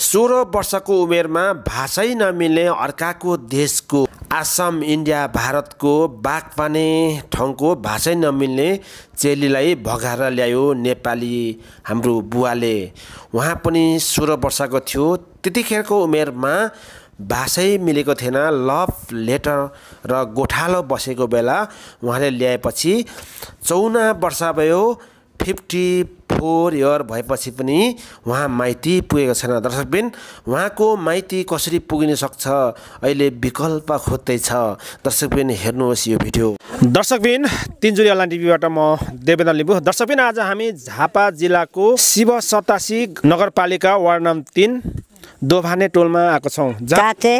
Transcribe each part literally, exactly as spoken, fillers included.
सोह्र वर्षको उमेरमा भाषै नमिल्ने अर्काको देशको आसाम इन्डिया भारतको बागपाने ठाउँको भाषै नमिल्ने चेलीलाई भगाएर ल्यायो नेपाली हाम्रो बुवाले। उहाँ पनि सोह्र वर्षको थियो। त्यतिखेरको उमेरमा भाषै मिलेको थिएन। लभ लेटर र गोठालो बसेको बेला उहाँले ल्याएपछि चौन्न वर्ष भयो। फिफ्टी फोर इयर भएपछि पनि उहाँ माइती पुगेको छैन। दर्शकबिन, उहाँको माइती कसरी पुगिन सक्छ अहिले विकल्प खोज्दैछ। दर्शकबिन हेर्नुहोस् यो भिडियो। दर्शकबिन, तिनजुरी अनलाइन टिभीबाट म देवेन्द्र लिम्बू। दर्शकबिन, आज हामी झापा जिल्लाको शिव सतासी नगरपालिका वार्ड नम्बर तीन दोभाने टोलमा आएको छौँ। काचे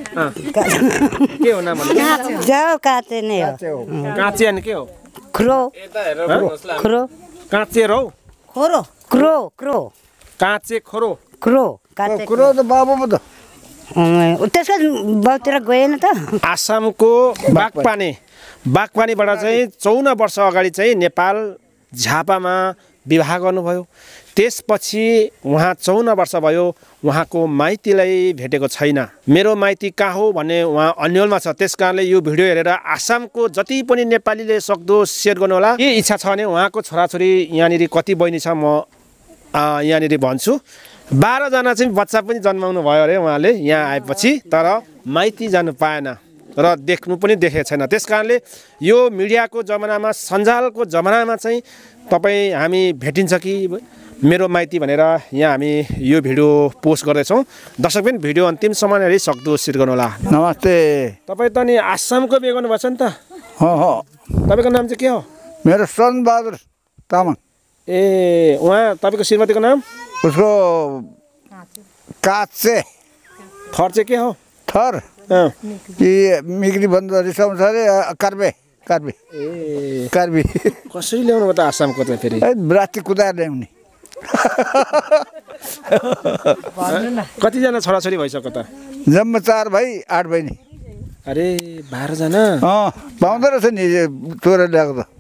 के हो नाम? जाओ काचे नै हो। काचे अनि के हो? क्रो क्रो काचे रौ खोरो क्रो क्रो काचे खोरो क्रो काचे क्रो त बाबु पो त त्यसको बाउतिर गएन त। आसामको बागपाने बागपानीबाट चाहिँ चौन्न वर्ष अगाडि चाहिँ नेपाल झापामा विवाह गर्नुभयो। त्यसपछि उहाँ चौन्न वर्ष भयो। उहाँको माइतीलाई भेटेको छैन। मेरो माइती कहाँ हो भन्ने उहाँ अन्यलमा छ। त्यस कारणले यो भिडियो हेरेर आसामको जति पनि नेपालीले सक्दो सेयर गर्नुहोला। के इच्छा छ भने उहाँको छोराछोरी यहाँनिर कति बहिनी छ म यहाँनिर भन्छु। बाह्रजना चाहिँ बच्चा पनि जन्माउनु भयो अरे उहाँले यहाँ आएपछि, तर माइती जानु पाएन र देख्नु पनि देखेको छैन। त्यस कारणले यो मिडियाको जमानामा, सञ्जालको जमानामा चाहिँ तपाईँ हामी भेटिन्छ कि मेरो माइती भनेर यहाँ हामी यो भिडियो पोस्ट गर्दैछौँ। दर्शक पनि भिडियो अन्तिमसम्म हेरी सक्दो सेयर गर्नुहोला। नमस्ते। तपाईँ त नि आसामको बिहे गर्नुभएको छ नि त? हो हो। तपाईँको नाम चाहिँ के हो? मेरो सनबहादुर तामाङ। ए, उहाँ तपाईँको श्रीमतीको नाम? उसको काचे। थर चाहिँ के हो? थर कि मिग्री भन्छ रिसाउँछ अरे कार्बे कार्बे ए कार्बी। कसरी ल्याउनु भयो त आसामको चाहिँ फेरि? राति कुदाएर ल्याउने। कतिजना छोराछोरी भइसक्यो त? जम्मा चार भाइ आठ बहिनी। अरे बाह्रजना? अँ, पाउँदो रहेछ नि छोरा ल्याएको त।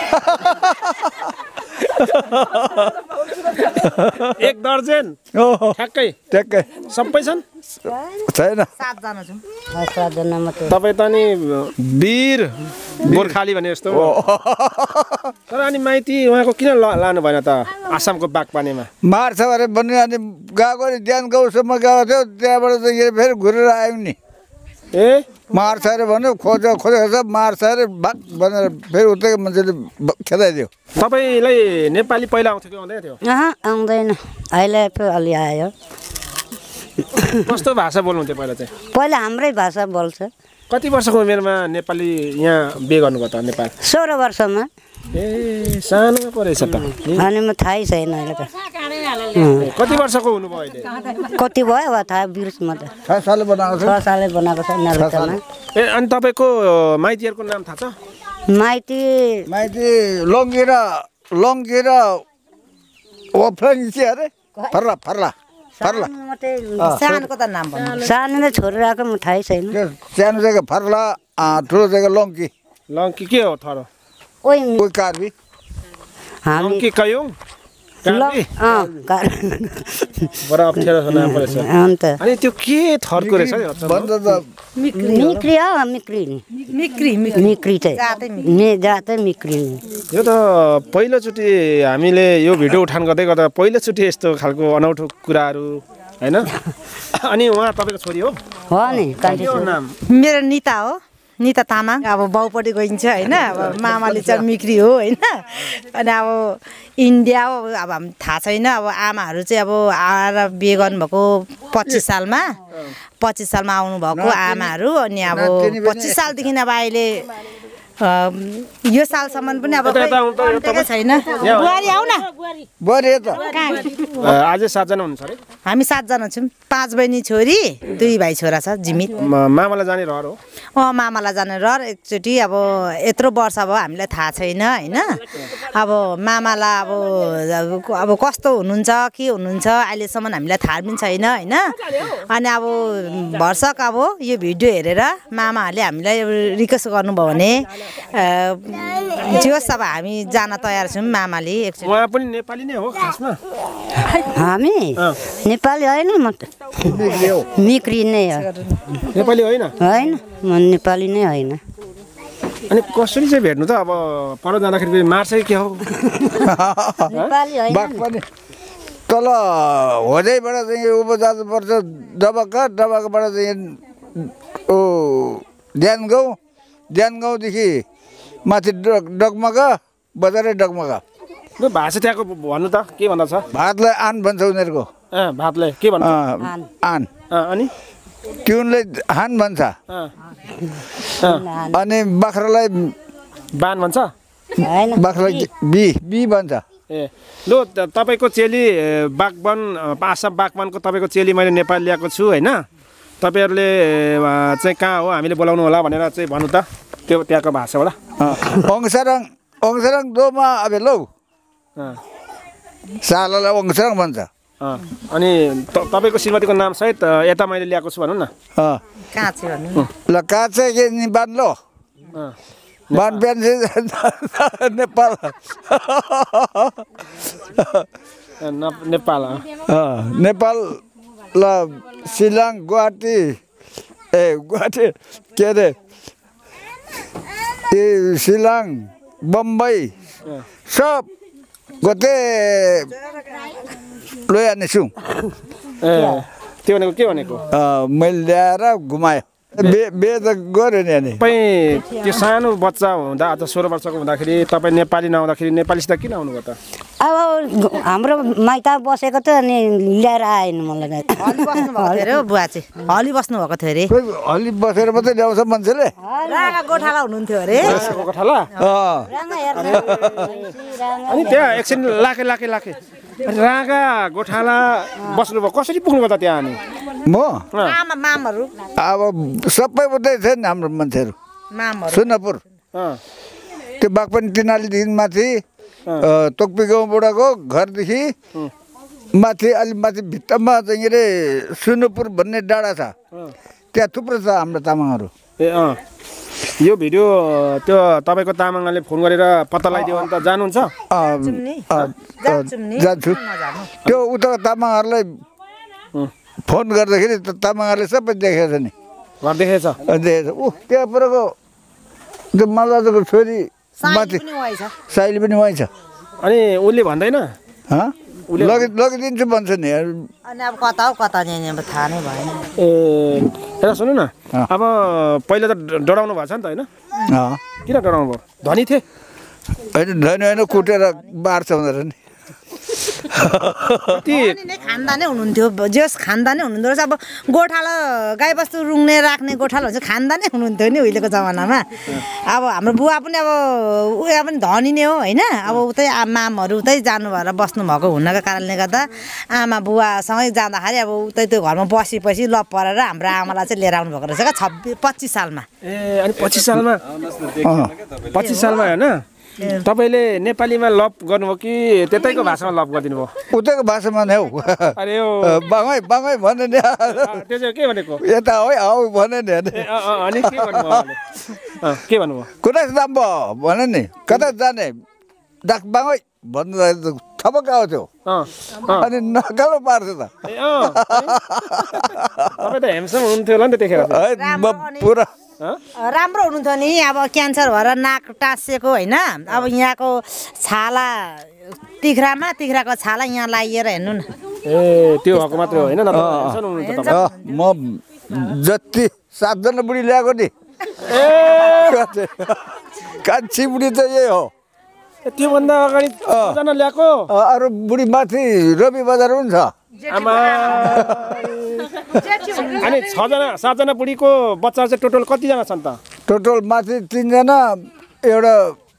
एक दर्जन ठ्याक्कै ट्याक्कै सबै छन्? छैन, सातजना छौँ। सातजना मात्रै। तपाईँ त नि वीर गोर्खाली भने जस्तो। तर अनि माइती उहाँको किन लानु भएन त आसामको बागपानीमा? मार्छ अरे भन्ने। अनि गएको अरे ध्यान गाउँसम्म गएको थियो, त्यहाँबाट त यो फेरि घुरेर आयौँ नि। ए, मार्छ अरे भन्यो, खोजेको खोजेको छ, मार्छ अरे भाग भनेर फेरि उतैको मान्छेले खेदाइदियो। तपाईँलाई नेपाली पहिला आउँथ्यो कि आउँदैन थियो? अँ, आउँदैन। अहिले पो अलि आयो। कस्तो भाषा बोल्नुहुन्थ्यो पहिला चाहिँ? पहिला हाम्रै भाषा बोल्छ। कति वर्षको उमेरमा नेपाली यहाँ बिहे गर्नुभयो त नेपाल? सोह्र वर्षमा। ए, सानो पो रहेछ त। अनि म थाहै छैन अहिले त। कति वर्षको हुनुभयो अहिले? कति भयो अब थाहा बिर्समा त। छ साल बनाएको छ। छ सालै बनाएको छ नलुटामा। ए, अनि तपाईँको माइतीहरूको नाम थाहा छ? माइती माइती लङ्गी र लङ्गी र ओफ्रेङ्सी अरे फर्ला फर्ला फर्ला। सानोको त नाम भन्नु। सानो छोरी आएको म थाहै छैन। सानो जग्गा फर्ला, ठुलो जग्गा लङ्की। लङ्की के हो थर? ओइ कोही कार्बी। हामी लङ्की कयौँ? कार्बी? अँ, कार बडा अप्ठ्यारो नाम परेछ। अन्त अनि त्यो के थरको रहेछ नि? भन्छ त मिक्री हो। मिक्री मिक्री मिक्री चाहिँ ने जातै मिक्री। यो त पहिलोचोटि हामीले यो भिडियो उठान गर्दै गर्दा पहिलोचोटि यस्तो खालको अनौठो कुराहरू, होइन? अनि उहाँ तपाईँको छोरी हो? हो नि। के हो नाम? मेरो निता हो, निता तामाङ। अब बाउपट्टि गइन्छ होइन। अब मामाले चाहिँ मिक्री हो होइन। अनि अब इन्डिया हो, अब हामी थाहा छैन। अब आमाहरू चाहिँ अब आएर बिहे गर्नुभएको पच्चिस सालमा पच्चिस सालमा आउनुभएको आमाहरू। अनि अब पच्चिस सालदेखि अब अहिले यो सालसम्म पनि अब छैन। बुहारी आऊ न। बुहारी त अझै सातजना हुनुहुन्छ अरे? हामी सातजना छौँ। पाँच बहिनी छोरी, दुई भाइ छोरा छ। जिमित मामालाई जाने रहर हो? अँ, मामालाई जाने रहर। एकचोटि अब यत्रो वर्ष अब हामीलाई थाहा छैन होइन। अब मामालाई अब अब कस्तो हुनुहुन्छ के हुनुहुन्छ अहिलेसम्म हामीलाई थाहा पनि छैन होइन। अनि अब भर्सक अब यो भिडियो हेरेर मामाहरूले हामीलाई रिक्वेस्ट गर्नुभयो भने जोस् अब हामी जान तयार छौँ मामाले एकचोटि। उहाँ पनि नेपाली नै हो खासमा? हामी नेपाली होइन म त मिक्री नै हो। नेपाली होइन? होइन म नेपाली नै होइन। अनि कसरी चाहिँ भेट्नु त? अब पर जाँदाखेरि फेरि मार्छ कि के हो? नेपाली होइन। बाघ पनि तल होजैबाट चाहिँ उँभो जानुपर्छ डबक्का, डबक्काबाट चाहिँ ओ ध्यान गाउँ, ध्यान गाउँदेखि माथि डगमगा, बजारै डगमगा। लु भाषा त्यहाँको भन्नु त के भन्दा छ? भातलाई आन भन्छ उनीहरूको। अँ भातलाई के भन्छ? आन। अनि तिउनले हान भन्छ। अनि बाख्रालाई बान भन्छ? बाख्रालाई बी बी भन्छ। ए लु तपाईँको चेली बागवान आसाम बागवानको तपाईँको चेली मैले नेपाल ल्याएको छु होइन? तपाईँहरूले चाहिँ कहाँ हो हामीले बोलाउनु होला भनेर चाहिँ भन्नु त त्यो त्यहाँको भाषाबाट। ओङसाराङ ओङसाराङ दोमा अब लौ सालालाई ओङसाराङ भन्छ। अनि तपाईँको श्रीमतीको नाम सहित यता मैले ल्याएको छु भनौँ न। कहाँ छ भन्नु? ल कहाँ चाहिँ के नि बान लो बान बिहान नेपाल नेपाल नेपाल ल शिलाङ गुवाहाटी ए गुवाहाटी के अरे ए शिलाङ बम्बई सब गोटे लैहाल्नेछु। ए त्यो भनेको के भनेको? मैले ल्याएर घुमायो बे बे त गऱ्यो नि अनि। तपाईँ त्यो सानो बच्चा हुँदा अझ सोह्र वर्षको हुँदाखेरि तपाईँ नेपाली नहुँदाखेरि नेपालीसित किन आउनुभयो त? अब हाम्रो माइत बसेको थियो अनि ल्याएर आएन मलाई। हली बस्नु भएको थियो अरे बुवा चाहिँ, हली बस्नु भएको थियो अरे। हली बसेर मात्रै ल्याउँछ मान्छेले। रागा गोठाला हुनुहुन्थ्यो अरे। गोठाला? अनि त्यहाँ एकछिन लाखे लाखे लाखे रागा गोठाला बस्नुभयो, कसरी पुग्नुभयो त त्यहाँ? अनि म मामा मामहरू अब सबै उतै थियो नि हाम्रो मान्छेहरू मामहरू सुनपुर त्यो बागपनी तिनालीदेखि माथि तोक्पी गाउँबाटको घरदेखि माथि अलि माथि भित्तामा चाहिँ के अरे सुनपुर भन्ने डाँडा छ, त्यहाँ थुप्रो छ हाम्रो तामाङहरू। ए अँ यो भिडियो त्यो तपाईँको तामाङले फोन गरेर पत्ता लगाइदियो भने त जानुहुन्छ? जान्छु। त्यो उता तामाङहरूलाई फोन गर्दाखेरि तामाङहरूले सबै देखेको छ नि। घर देखेछ? देखेछ। ऊ त्यहाँ परको त्यो मल्लाजको छोरी माथि साइली पनि वहीँ छ। अनि उसले भन्दैन? लगि लगिदिन्छु भन्छ नि। अनि अब कता हो कता नि अब थाहा नै भएन। ए हेर सुन्नु न, अब पहिला त डराउनु भएको छ नि त होइन? किन डराउनु भयो? धनी थिए? होइन धनी होइन, कुटेर बार्छ भनेर नि। खानदानै हुनुहुन्थ्यो, जस खानदानै हुनुहुन्थ्यो रहेछ। अब गोठाला गाईबस्तु रुङ्ने राख्ने गोठाला हुन्छ, खानदानै हुनुहुन्थ्यो नि उहिलेको जमानामा। अब हाम्रो बुवा पनि अब उयो पनि धनी नै हो होइन? अब उतै मामहरू उतै जानु भएर बस्नुभएको हुनको कारणले गर्दा आमा बुवासँगै जाँदाखेरि अब उतै त्यो घरमा बसेपछि लप परेर हाम्रो आमालाई चाहिँ लिएर आउनुभएको रहेछ क्या छब्बिस पच्चिस सालमा। ए अनि पच्चिस सालमा पच्चिस सालमा होइन तपाईँले नेपालीमा लप गर्नुभयो कि त्यतैको भाषामा लप गरिदिनु भयो? उतैको भाषामा नै हौ। अरे हो बाङै बाङै भने नि त्यो चाहिँ के भनेको? यता हो हौ भने नि। अनि के भन्नुभयो? के भन्नुभयो? कुनै दाम भयो भने नि कता जाने डाक बाङै भन्नु थपक्क आउँथ्यो अनि नकालो पार्छ त। तपाईँ त हेमसम हुनुहुन्थ्यो होला नि त त्यतिखेर? पुरा राम्रो हुनुहुन्थ्यो नि। अब क्यान्सर भएर नाक टाँसिएको होइन, अब यहाँको छाला तिख्रामा तिख्राको छाला यहाँ लगाइएर हेर्नु न। ए त्यो भएको मात्रै होइन? म जति सातजना बुढी ल्याएको नि कान्छी बुढी त यही हो। त्योभन्दा अगाडि छजना ल्याएको? अरू बुढी माथि रवि बजार पनि छ। आमा अनि छजना सातजना बुढीको बच्चा चाहिँ टोटल कतिजना छन् त? टोटल माथि तिनजना, एउटा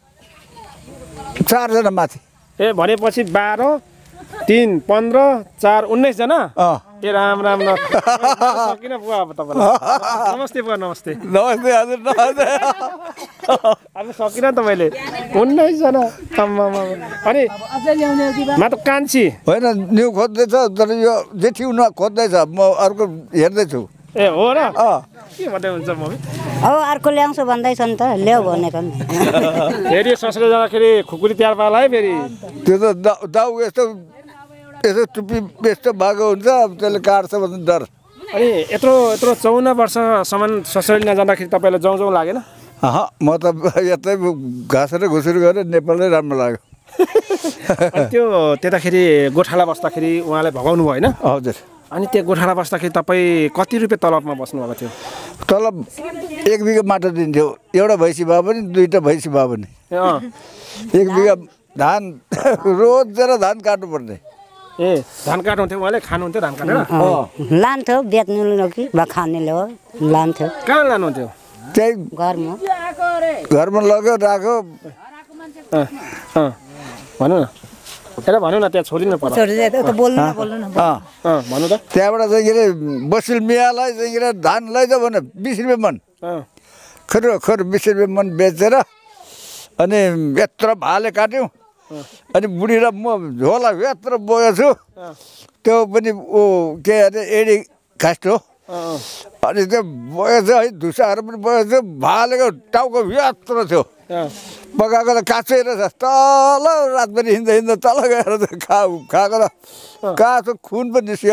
चारजना माथि। ए भनेपछि बाह्र तिन पन्ध्र चार उन्नाइसजना? ए राम राम न किन बुवा अब तपाईँलाई? नमस्ते बुवा नमस्ते। नमस्ते हजुर नमस्ते। अब सकिनँ त मैले उन्नाइसजना। अनि म त कान्छी होइन न्यु खोज्दैछ तर यो जेठी हुन खोज्दैछ, म अर्को हेर्दैछु। ए हो र अँ के भन्दै हुन्छ मम्मी अब अर्को ल्याउँछु भन्दैछ नि त ल्याऊ भनेको नि फेरि ससुराली जाँदाखेरि खुकुरी तिहार पाला है फेरि त्यो त दाउ दाउ यस्तो यसो टुप्पी यस्तो भएको हुन्छ अब त्यसले काट्छ भने डर अनि यत्रो यत्रो चौन्न वर्षसम्म ससुराली नजाँदाखेरि तपाईँलाई जाउँ जाउँ लागेन अह म त यतै घाँसेर घुसुरी गरेर नेपालै राम्रो लाग्यो अनि त्यो त्यताखेरि गोठाला बस्दाखेरि उहाँलाई भगाउनु भयो होइन हजुर अनि त्यो गोठाला बस्दाखेरि तपाईँ कति रुपियाँ तलबमा बस्नुभएको थियो तलब एक बिघा माटो दिन्थ्यो एउटा भैँसी भए पनि दुईवटा भैँसी भए पनि ए अँ एक बिघा धान रोजेर धान काट्नुपर्ने ए धान काट्नुहुन्थ्यो उहाँले खानुहुन्थ्यो धान काटेर लान्थ्यो बेच्नु कि वा खानेले हो लान्थ्यो कहाँ लानुहुन्थ्यो त्यही घरमा घरमा लग्यो राख्यो अँ अँ भनौँ न त्यसलाई भनौँ न त्यहाँ छोडिनु पर्छ बोल्नु न बोल्नु न अँ अँ भन्नु त त्यहाँबाट चाहिँ के अरे बसिल मियालाई चाहिँ के अरे धान लैजा भने बिस रुपियाँ मन अँ खर खर बिस रुपियाँ मन बेचेर अनि यत्रो भाले काट्यौँ अनि बुढी र म झोला यत्रो बोकेछु त्यो पनि ऊ के अरे एडी कास्ट हो अनि त्यो बोकेछ है धुसाहरू पनि बोकेछ भालेको टाउको यत्रो थियो पकाएको त काँचै रहेछ तल रातभरि हिँड्दा हिँड्दा तल गएर त खा खाएको त काँचो खुन पनि निस्क्यो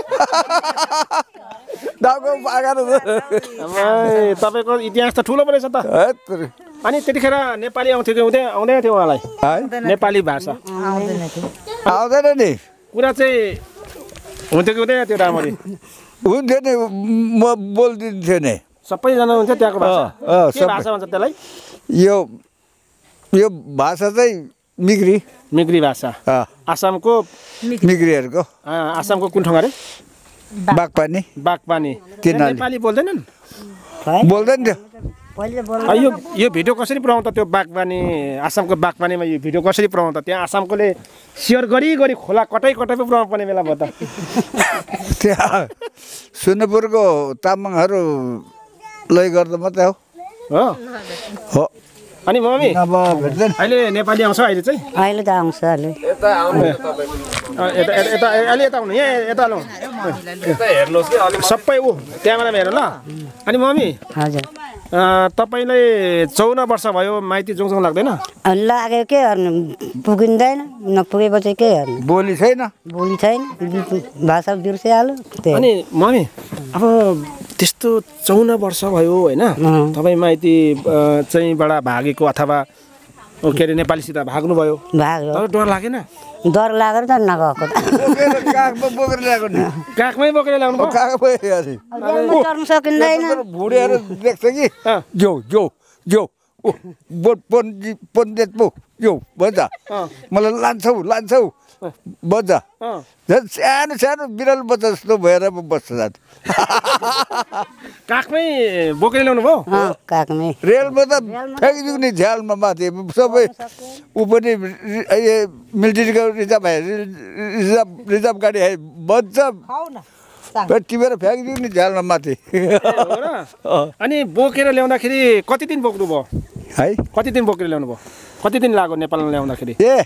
टाउको पाकेर तपाईँको इतिहास त ठुलो पो रहेछ त अनि त्यतिखेर नेपाली आउँथ्यो कि हुँदै आउँदैन थियो उहाँलाई नेपाली भाषा आउँदैन नि कुरा चाहिँ हुन्थ्यो कि हुँदैन थियो राम्ररी हुन्थ्यो नि म बोलिदिन्थ्यो नि सबैजना हुन्थ्यो त्यहाँको भाषा अँ, के सबै। भाषा भन्छ त्यसलाई यो यो भाषा चाहिँ मिग्री मिग्री भाषा अँ, आसामको मिग्रीहरूको अँ, आसामको कुन ठाउँ अरे बागपानी बागपानी तिनीहरूले। नेपाली बोल्दैनन् बोल्दैन थियो पहिले बोल अँ, यो यो भिडियो कसरी पुऱ्याउँछ त्यो बागबानी आसामको बागबानीमा यो भिडियो कसरी पुऱ्याउँछ त्यहाँ आसामकोले सेयर गरी गरी खोला कतै कतै पो पुऱ्याउनु पर्ने बेला भयो त त्यहाँ सुन्दुपुरको तामाङहरूलाई गर्दा मात्रै हो हो हो अनि मम्मी अब भेट्दैन अहिले नेपाली आउँछ अहिले चाहिँ अहिले त आउँछ अहिले अँ, यता यता यता अलि यता आउनु यहाँ यता आउनु सबै ऊ त्यहाँबाट हेर्नु ल अनि मम्मी हजुर अँ, तपाईँलाई चौन्न वर्ष भयो माइती जाउँ लाग्दैन लाग्यो के गर्नु पुगिँदैन नपुगेपछि के गर्नु बोली छैन बोली छैन भाषा बिर्सिहाल्यो त्यही अनि मम्मी अब त्यस्तो चौन्न वर्ष भयो होइन तपाईँ माइती अँ, चाहिँबाट भागेको अथवा ओ, के अरे नेपालीसित भाग्नुभयो भाग्यो तर डर लागेन डर लागेर त नगएको त बोकेर काखमा बोकेर ल्याएको नि काखमै बोकेर ल्याउनु भयो काखमै अरे रेलमा चढ्नु सकिँदैन भुडेर देख्छ कि अँ। जो जो जो ओ बोट पन पन्देत पो जो भन्छ अँ। मलाई लान्छौ लान्छौ भन्छ अँ। झन् सानो सानो बिरालो बच्चा जस्तो भएर पो बस्छ जात काखमै बोकेर ल्याउनु भयो अँ काखमै रेलमा त फ्याँकिदिउँ नि झ्यालमा माथि सबै ऊ पनि रि- ए मिलिट्रीको रिजर्भ आयो रिजर्भ रिजर्भ गाडी आयो भन्छ टिपेर फ्याँकिदिउँ नि झ्यालमा माथि हो र? अनि बोकेर ल्याउँदाखेरि कति दिन बोक्नु भयो है कति दिन बोकेर ल्याउनु भयो कति दिन लाग्यो नेपालमा ल्याउँदाखेरि ए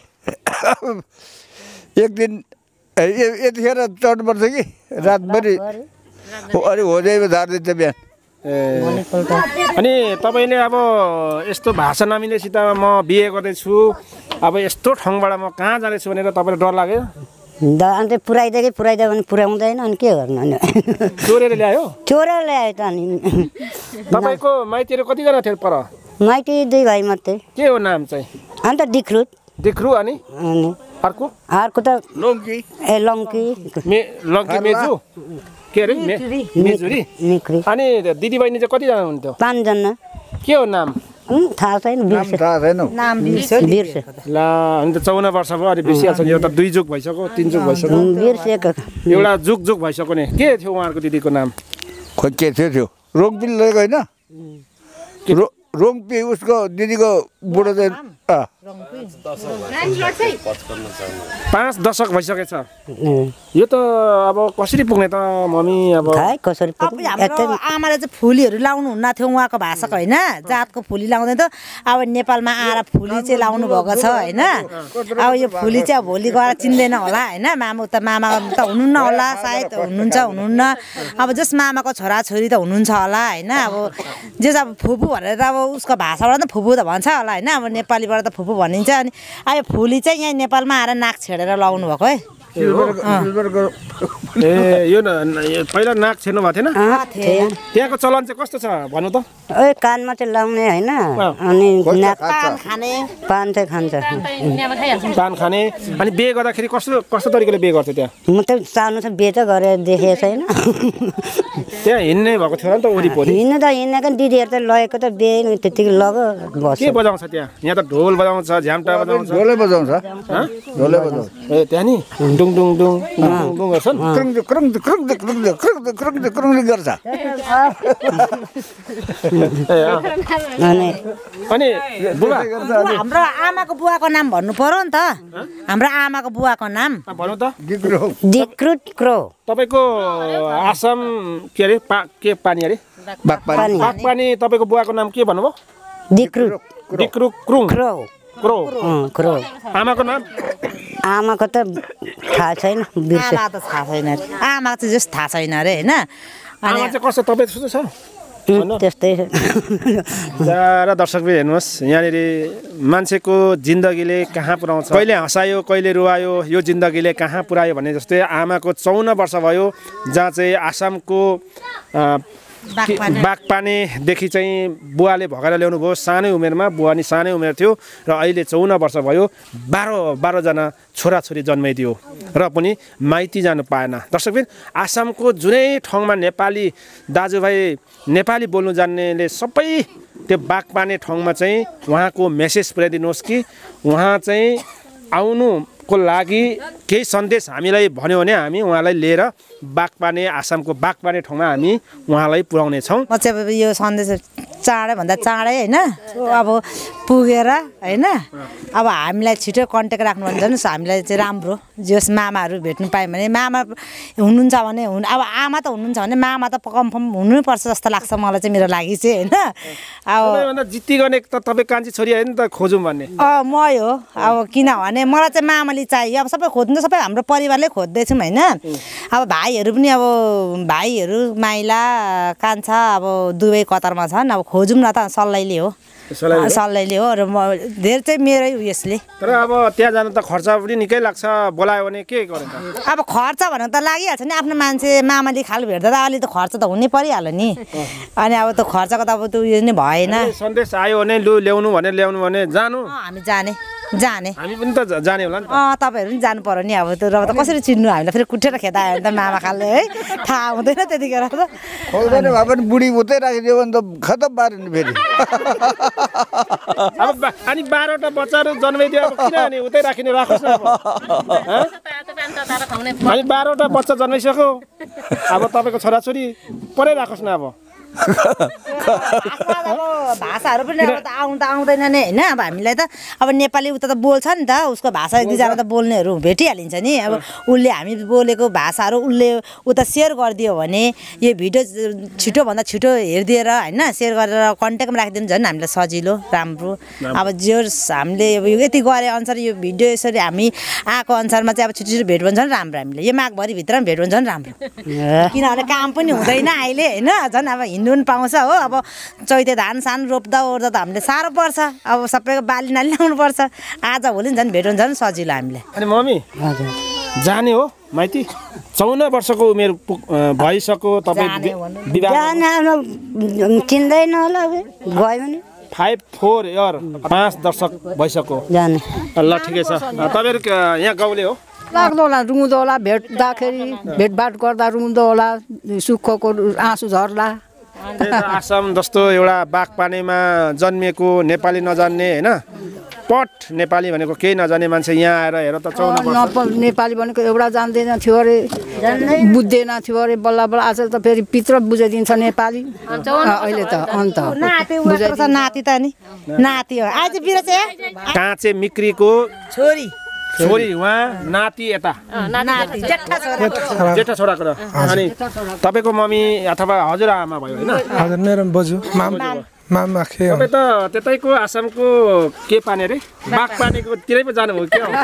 एक दिन ए, ए- यतिखेर चढ्नुपर्छ कि रातभरि हो- अनि होजाइमा झार्दिन्छ बिहान ए अनि तपाईँले अब यस्तो भाषा नमिलेसित म बिहे गर्दैछु अब यस्तो ठाउँबाट म कहाँ जाँदैछु भनेर तपाईँलाई डर लाग्यो द अन्त पुऱ्याइदियो कि पुऱ्याइदियो भने पुऱ्याउँदैन अनि के गर्नु अनि चोरेर ल्यायो चोरेर ल्यायो त अनि तपाईँको माइतीहरू कतिजना थियो पर माइती दुई भाइ मात्रै के हो नाम चाहिँ अन्त डिक्रुट दिख्रु अनि अनि अर्को अर्को त लोङ्की ए लङ्की मे लङ्की मेजु के अरे मे मेजुरी निक्री अनि दिदी बहिनी चाहिँ कतिजना हुनुहुन्थ्यो पाँचजना के हो नाम उम्, थाहा छैन नाम बिर्से थाहा छैन नाम बिर्स्यो बिर्से ला अनि त चौन्न वर्ष भयो अनि बिर्सिहाल्छ नि एउटा दुई जुग भइसक्यो तिन जुग भइसक्यो बिर्सेको एउटा जुग जुग भइसक्यो नि के थियो उहाँहरूको दिदीको नाम खोइ के थियो त्यो रोङपी लगेको होइन रो रोङपी उसको दिदीको बुढो चाहिँ अँ पाँच दशक भइसकेछ यो त अब कसरी पुग्ने त मम्मी अब खै कसरी अब हाम्रो आमाले चाहिँ फुलीहरू लाउनु हुन्न थियो उहाँको भाषाको होइन जातको फुली लाउँदैन त अब नेपालमा आएर फुली चाहिँ लाउनु भएको छ होइन अब यो फुली चाहिँ अब भोलि गएर चिन्दैन होला होइन मामा त मामा त हुनुहुन्न होला सायद हुनुहुन्छ हुनुहुन्न अब जस मामाको छोराछोरी त हुनुहुन्छ होला होइन अब जे अब फुपू भनेर त अब उसको भाषाबाट त फुपू त भन्छ होला होइन अब नेपालीबाट त फुपू भनिन्छ अनि अब फुली चाहिँ यहाँ नेपालमा आएर नाक छेडेर लाउनु भएको है ए यो पहिला नाक छेड्नु भएको थिएन त्यहाँको चलन चाहिँ कस्तो छ भन्नु त ए कानमा चाहिँ लाउने होइन अनि नाक पान खाने पान चाहिँ खान्छ पान खाने अनि बिहे गर्दाखेरि कस्तो कस्तो तरिकाले बिहे गर्थ्यो त्यहाँ म त सानो चाहिँ बिहे त गरेर देखेको छैन त्यहाँ हिँड्ने भएको थियो नि त वरिपरि हिँड्नु त हिँडेको दिदीहरू त लगेको त बिहे त्यतिकै लग्यो बस के बजाउँछ त्यहाँ यहाँ त ढोल बजाउँछ झ्याम्टा बजाउँछ ढोलै बजाउँछ ढोलै बजाउँछ ए त्यहाँ नि डुङ डुङ डुङ डुङ डुङ गर्छ नि क्रङ क्रङ क्रङ क्रङ क्रङ क्रङ क्रङ गर्छ अनि अनि बुबा हाम्रो आमाको बुवाको नाम भन्नु पर्यो नि त हाम्रो आमाको बुवाको नाम भन्नु त डिक्रुट क्रो तपाईँको आसाम के अरे पा के पानी अरे बागपानी बागपानी तपाईँको बुवाको नाम के भन्नुभयो डिक्रुट डिक्रु क्रुङ क्रो क्रो क्रो आमाको नाम आमाको त थाहा छैन बिर्से आमा त थाहा छैन अरे आमा चाहिँ जस्तो थाहा छैन अरे होइन आमा चाहिँ कस्तो तपाईँ जस्तो छ त्यस्तै र दर्शकले हेर्नुहोस् यहाँनिर मान्छेको जिन्दगीले कहाँ पुऱ्याउँछ कहिले हँसायो कहिले रुवायो यो जिन्दगीले कहाँ पुऱ्यायो भन्ने जस्तै आमाको चौन्न वर्ष भयो जहाँ चाहिँ आसामको बागपानेदेखि चाहिँ बुवाले भगाएर ल्याउनु भयो सानै उमेरमा बुवा नि सानै उमेर थियो र अहिले चौन्न वर्ष भयो बाह्र बाह्रजना छोराछोरी जन्माइदियो र पनि माइती जानु पाएन दर्शकबिन आसामको जुनै ठाउँमा नेपाली दाजुभाइ नेपाली बोल्नु जान्नेले सबै त्यो बागपाने ठाउँमा चाहिँ उहाँको मेसेज पुर्याइदिनुहोस् कि उहाँ चाहिँ आउनुको लागि केही सन्देश हामीलाई भन्यो भने हामी उहाँलाई लिएर बागपाने आसामको बागपाने ठाउँमा हामी उहाँलाई पुर्याउने छौँ म चाहिँ अब यो सन्देश चाँडैभन्दा चाँडै होइन अब पुगेर होइन अब हामीलाई छिटो कन्ट्याक्ट राख्नु भने झन् हामीलाई चाहिँ राम्रो जस मामाहरू भेट्नु पायो भने मामा हुनुहुन्छ भने हुनु अब आमा त हुनुहुन्छ भने मामा त कन्फर्म हुनुपर्छ जस्तो लाग्छ मलाई चाहिँ मेरो लागि चाहिँ होइन अब जित्ती गर्ने त तपाईँ कान्छी छोरी होइन त खोजौँ भन्ने अँ म हो अब किनभने मलाई चाहिँ मामाले चाहियो अब सबै खोज्नु त सबै हाम्रो परिवारले खोज्दैछौँ होइन अब भाइहरू पनि अब भाइहरू माइला कान्छा अब दुवै कतारमा छन् अब खोजौँ न त सल्लाहले हो सल्लाहले हो र म धेरै चाहिँ मेरै उयसले तर अब त्यहाँ जानु त खर्च पनि निकै लाग्छ बोलायो भने के गर्ने अब खर्च भनेर त लागिहाल्छ नि आफ्नो मान्छे मामाले खाल भेट्दा त अलि त खर्च त हुनै परिहाल्यो नि अनि अब त खर्चको त अब त्यो उयो नै भएन सन्देश आयो भने लु ल्याउनु भने ल्याउनु भने जानु हामी जाने जाने हामी पनि त जाने होला नि अँ तपाईँहरू पनि जानु पर्यो नि अब त्यो रब त कसरी चिन्नु हामीलाई फेरि कुटेर खेदायो भने त मामा खालले है थाहा हुँदैन त्यतिखेर त खोल्दैन भए पनि बुढी उतै राखिदियो भने त खतम पार्यो नि फेरि अब अनि बाह्रवटा बच्चाहरू जन्माइदियो अब किन अनि उतै राखिने राखोस् न अब अनि बाह्रवटा बच्चा जन्माइसक्यो अब तपाईँको छोराछोरी परै राखोस् न अब भाषाहरू पनि अब त आउनु त आउँदैन नि होइन अब हामीलाई त अब नेपाली उता त बोल्छ नि त उसको भाषा एक दुईजना त बोल्नेहरू भेटिहालिन्छ नि अब उसले हामी बोलेको भाषाहरू उसले उता सेयर गरिदियो भने यो भिडियो छिटोभन्दा छिटो हेरिदिएर होइन सेयर गरेर कन्ट्याक्टमा राखिदिनु झन् हामीलाई सजिलो राम्रो अब जो हामीले अब यति गरे अनुसार यो भिडियो यसरी हामी आएको अनुसारमा चाहिँ अब छिटो छिटो भेट हुन्छ नि राम्रो हामीले यो माघभरिभित्र पनि भेट हुन्छ नि राम्रो किनभने काम पनि हुँदैन अहिले होइन झन् अब हिँड्नु पनि पाउँछ हो अब चैते धान सान रोप्दा ओर्दा त हामीले साह्रो पर्छ अब सबैको बाली नाली ल्याउनु पर्छ आज भोलि झन् भेट हुन्छ नि सजिलो हामीलाई अनि मम्मी जाने हो माइती चौन्न वर्षको उमेर भइसक्यो तपाईँ चिन्दैन होला गयो भने फाइभ फोर इयर पाँच दशक भइसक्यो जाने ल ठिकै छ तपाईँहरू यहाँ गाउँले हो लाग्दो होला रुँदो होला भेट्दाखेरि भेटभाट गर्दा रुँदो होला सुखको आँसु झर्ला आसाम जस्तो एउटा बागपानेमा जन्मिएको नेपाली नजान्ने होइन पट नेपाली भनेको केही नजाने मान्छे यहाँ आएर हेर त चौन वर्ष नेपाली भनेको एउटा जान्दैन थियो अरे बुझ्दैन थियो अरे बल्ल बल्ल आज त फेरि पित्र बुझाइदिन्छ नेपाली अहिले त अन्त नाति त नि नाति हो आज बिरा चाहिँ काँचे मिक्रीको छोरी छोरी उहाँ नाति यता नाति जेठा छोरा जेठा छोराको र अनि तपाईँको मम्मी अथवा हजुरआमा भयो होइन हजुर मेरो बोजू माम मामा खे तपाईँ त त्यतैको आसामको के पाने रे बाघ पानीको तिरै पो जानुभयो के हो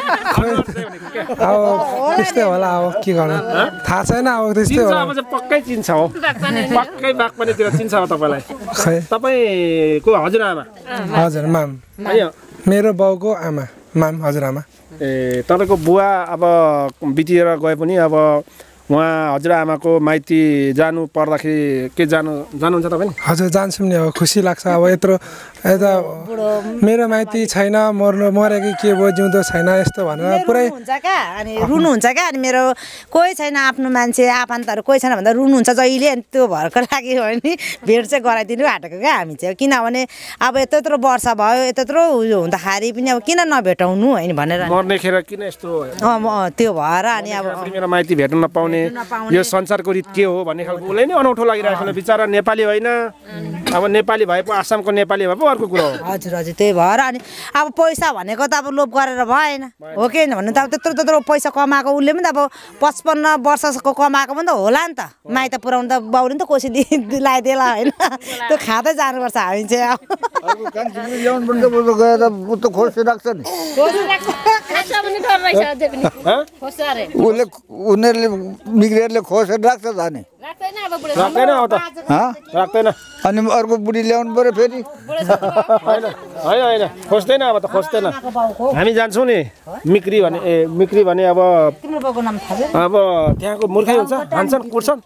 अब त्यस्तै होला अब के गर्नु थाहा छैन अब त्यस्तै चिन्छ होला अब चाहिँ पक्कै चिन्छ हो पक्कै बाघ पानीतिर चिन्छ हो तपाईँलाई खै तपाईँको हजुरआमा हजुर माम है मेरो बाउको आमा माम हजुरआमा ए तपाईँको बुवा अब बितेर गए पनि अब उहाँ हजुरआमाको माइती जानु पर्दाखेरि के जानु जानुहुन्छ तपाईँ हजुर जान्छौँ नि अब खुसी लाग्छ अब यत्रो यता मेरो माइती छैन मर्नु मऱ्यो कि के भयो जिउँदो छैन यस्तो भनेर पुरै हुन्छ क्या अनि रुनुहुन्छ क्या अनि मेरो कोही छैन आफ्नो मान्छे आफन्तहरू कोही छैन भन्दा रुनुहुन्छ जहिले अनि त्यो भरको लागि हो नि भेट चाहिँ गराइदिनु आँटेको क्या हामी चाहिँ किनभने अब यत्रो यत्रो वर्ष भयो यत्रो यत्रो उयो हुँदाखेरि पनि अब किन नभेटाउनु होइन भनेर मर्ने खेर किन यस्तो त्यो भएर अनि अब मेरो माइती भेट्न नपाउने यो संसारको रित के हो भन्ने खालको उसलाई नै अनौठो लागिरहेको छ बिचरा नेपाली होइन अब नेपाली भए पो आसामको नेपाली भए पो अर्को कुरो हो हजुर हजुर त्यही भएर अनि अब पैसा भनेको त अब लोभ गरेर भएन हो कि भन्नु त अब त्यत्रो त्यत्रो पैसा कमाएको उसले पनि त अब पचपन्न वर्षको कमाएको पनि त होला नि त माइत पुऱ्याउनु त बाउले नि त कोसी लगाइदिएला होइन त्यो खाँदै जानुपर्छ हामी चाहिँ उसले उनीहरूले मिग्रेरले खोसेर राख्छ जाने राख्दैन अब त राख्दैन अनि अर्को बुढी ल्याउनु पर्यो फेरि होइन होइन होइन खोज्दैन अब त खोज्दैन हामी जान्छौँ नि मिक्री भने ए मिक्री भने अब अब त्यहाँको मूर्खै हुन्छ हान्छन् कुट्छन्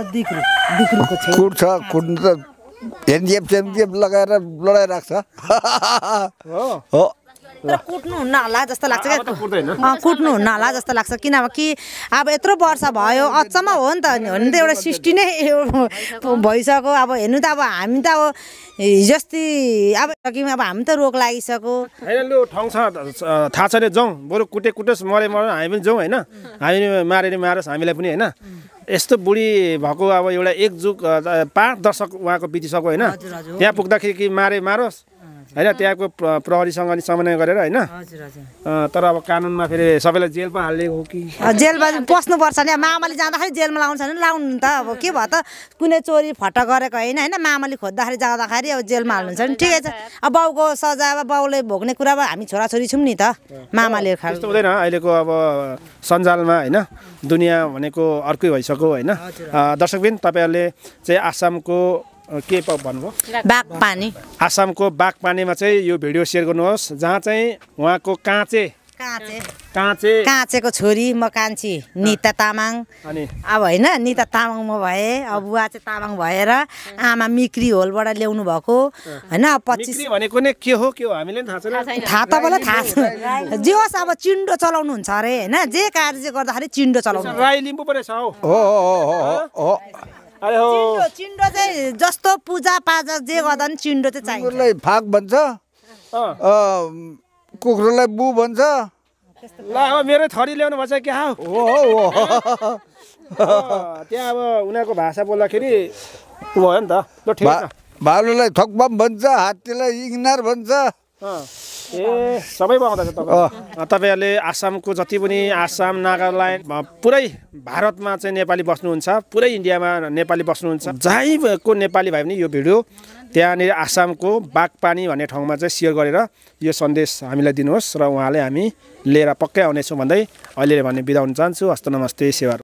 कुट्छ कुट्नु त हेन्जेप सेन्जेप लगाएर लडाइ राख्छ हो तर कुट्नु हुन्न होला जस्तो लाग्छ क्या कुट्नु हुन्न होला जस्तो लाग्छ किनकि अब यत्रो वर्ष भयो अचम्म हो नि त हो नि त एउटा सृष्टि नै भइसक्यो अब हेर्नु त अब हामी त अब हिजोस्ति अब अब हामी त रोग लागिसक्यो होइन लु ठाउँ छ थाहा छैन जाउँ बरु कुटे कुटोस् मरे मर हामी पनि जाउँ होइन हामी मारे नि मारोस् हामीलाई पनि होइन यस्तो बुढी भएको अब एउटा एक जुग पाँच दशक उहाँको बितिसक्यो होइन त्यहाँ पुग्दाखेरि कि मारे मारोस् होइन त्यहाँको प्रहरीसँग नि समन्वय गरेर होइन तर अब कानुनमा फेरि सबैलाई जेल पो हाल्ने हो कि जेलमा पस्नुपर्छ नि मामाले जाँदाखेरि जेलमा लाउँछ भने लाउनु नि त अब के भयो त कुनै चोरी फटा गरेको होइन होइन मामाले खोज्दाखेरि जाँदाखेरि अब जेलमा हाल्नुहुन्छ नि ठिकै छ अब बाउको सजाय अब बाउले भोग्ने कुरा अब हामी छोराछोरी छौँ नि त मामाले त्यस्तो हुँदैन अहिलेको अब सञ्जालमा होइन दुनियाँ भनेको अर्कै भइसक्यो होइन दर्शकबिन तपाईँहरूले चाहिँ आसामको के भन्नुभयो बाघ पानी आसामको बाघ पानीमा चाहिँ यो भिडियो सेयर गर्नुहोस् जहाँ चाहिँ उहाँको काँचे काँचे काँचे काँचेको छोरी म कान्छी निता तामाङ अनि अब होइन निता तामाङ म भए अब बुवा चाहिँ तामाङ भएर आमा मिक्री होलबाट ल्याउनु भएको होइन पच्चिस भनेको नै के हो के हो हामीले थाहा छैन थाहा तपाईँलाई थाहा छ जे होस् अब चिन्डो चलाउनु हुन्छ अरे होइन जे कार्य गर्दाखेरि चिन्डो चलाउनु राई लिम्बू पो रहेछ हौ हो चिन्डो चिन्डो चाहिँ जस्तो पूजा पाजा जे गर्दा पनि चिन्डो चाहिँ चाहिन्छ कुकुरलाई फाक भन्छ कुखुरालाई बु भन्छ ल अब मेरो थरी ल्याउनु भन्छ क्या हो त्यहाँ अब उनीहरूको भाषा बोल्दाखेरि भयो नि त ल ठिक छ भालुलाई थकबम भन्छ हात्तीलाई इग्नार भन्छ ए सबै पाउँदैछ तपाईँ तपाईँहरूले आसामको जति पनि आसाम नागाल्यान्ड पुरै भारतमा चाहिँ नेपाली बस्नुहुन्छ पुरै इन्डियामा नेपाली बस्नुहुन्छ जहीँको नेपाली भए पनि यो भिडियो त्यहाँनिर आसामको बाघपानी भन्ने ठाउँमा चाहिँ सेयर गरेर यो सन्देश हामीलाई दिनुहोस् र उहाँले हामी लिएर पक्कै आउनेछौँ भन्दै अहिले भने बिदा हुन चाहन्छु हस्त नमस्ते सेवा।